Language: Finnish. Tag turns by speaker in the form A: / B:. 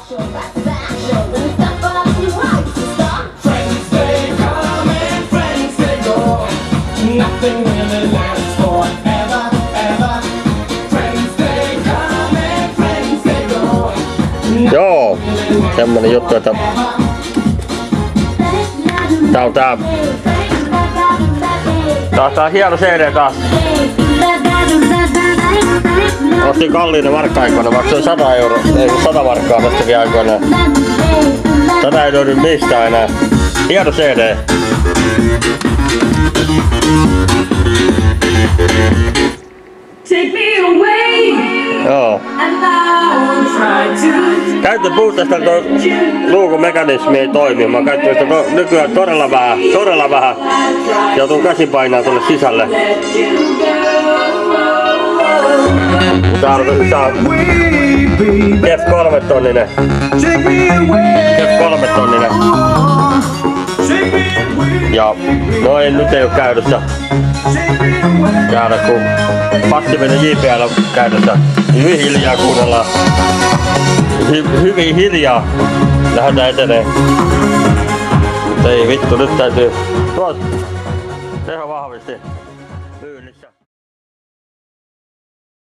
A: Friends they come and friends they go. Nothing really lasts forever, ever. Friends they come and friends they go.
B: Joo, semmonen juttu, että tää on hieno CD taas. Ostin kalliina markka-aikoina, maksoin 100 euroa, ei 100 markkaa tästäkin aikoina. Tätä ei löydy mistään enää. Hieno CD.
C: Take me away.
B: Joo. Käyttöpuutteesta tuo luukumekanismi ei toimi. Mä oon käyttänyt sitä nykyään todella vähän. Joutuu käsin painaa tuonne sisälle. Tää on Jeff 3 tonninen. Jeff 3 tonninen. Ja no nyt ei oo käytössä. Käydä kun passiivinen JBL käytössä. Hyvin hiljaa kuunnellaan. Hyvin hiljaa lähdetään eteneen. Ei vittu, nyt täytyy tehdä vahvisti.